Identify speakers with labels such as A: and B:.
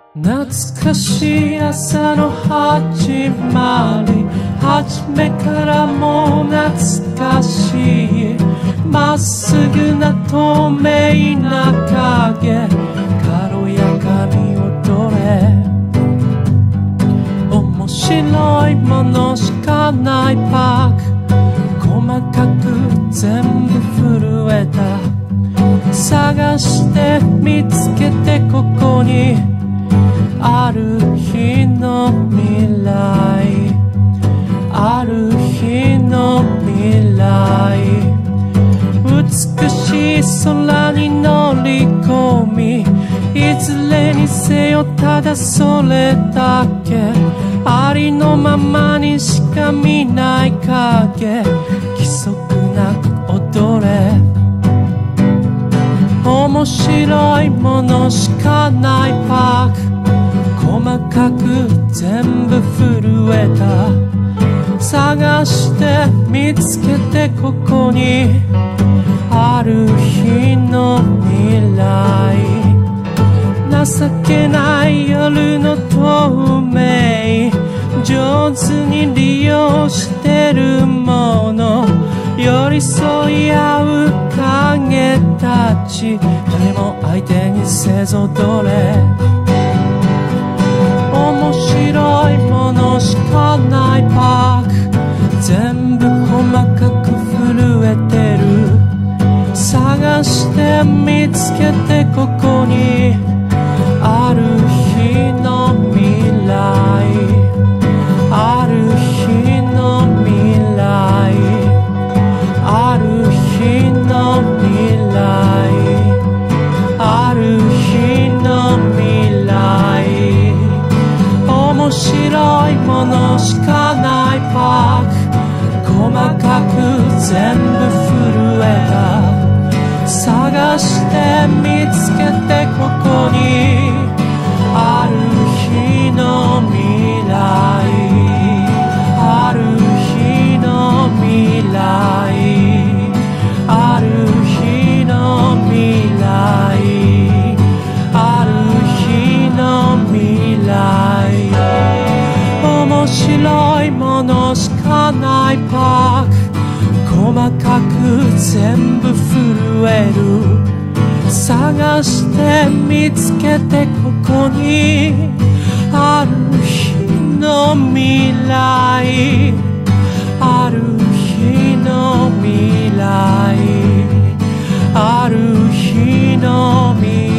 A: 懐かしい朝の始まり、初めからもう懐かしい。まっすぐな透明な影、軽やかに踊れ。面白いものしかないパーク、細かく全部震えた。探して見つけてここにある日の未来、ある日の未来。美しい空に乗り込み、いずれにせよただそれだけ。ありのままにしか見ない影、規則なく踊れ。面白いものしかないパーク、細かく全部震えた。探して見つけてここにある日の未来。情けない夜の透明、上手に利用してるもの、寄り添い合う影たち、誰も相手にせず踊れ。面白いものしかないパーク、全部細かく震えてる。探して見つけてここにある日の未来、ある日の未来、ある日の未来、ある日の未来。面白いものしかないパーク、細かく全部震えた。探して見つけてここにある日の未来、ある日の未来、ある日の未来、ある日の未来。面白いものしかないパーク、細かく全部震える。探して見つけてここにある日の未来、ある日の未来、ある日の未来。